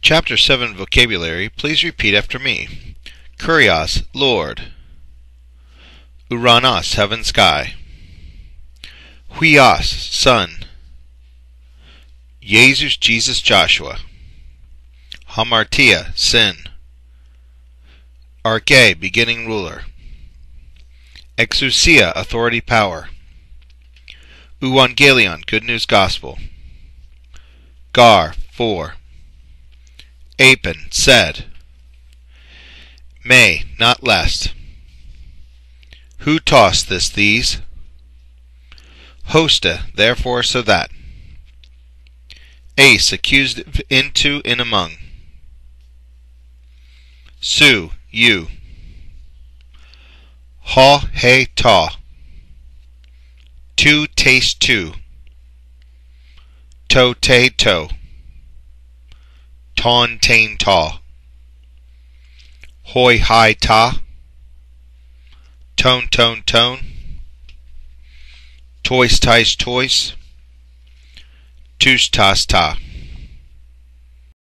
Chapter 7 Vocabulary. Please repeat after me. Kurios, Lord. Uranos, heaven, sky. Huios, sun. Jesus, Jesus, Joshua. Hamartia, sin. Arche, beginning ruler. Exousia, authority, power. Euangelion, good news, gospel. Gar, for. Apen, said. May, not lest. Who tossed these? Hosta, therefore, so that. Ace, accused into, in, among. Su, you. Ha, he, ta. To, taste, to. To, te, to. Ton, tain, ta. Hoi, hi, ta. Tone, tone, tone. Toys, ties, toys. Tus, tas, ta.